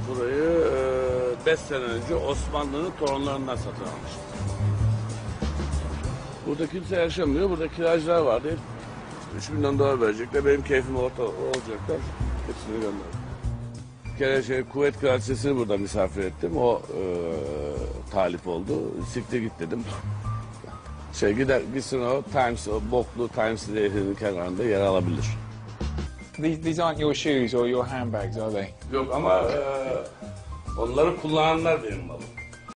Burayı 5 sene önce Osmanlı'nın torunlarından satın almıştım. Burada kimse yaşamıyor. Burada kiracılar vardı. Hep 3 milyon dolar verecekler. Benim keyfim olacaklar. Hepsini gönderdim. Bir kere Kuveyt Kraliçesi'ni burada misafir ettim. O talip oldu. Siktir git dedim. Gitsin o Times, o boklu Times Nehri'nin kenarında yer alabilir. These aren't your shoes or your handbags, are they? Yok ama onları kullananlar benim malım.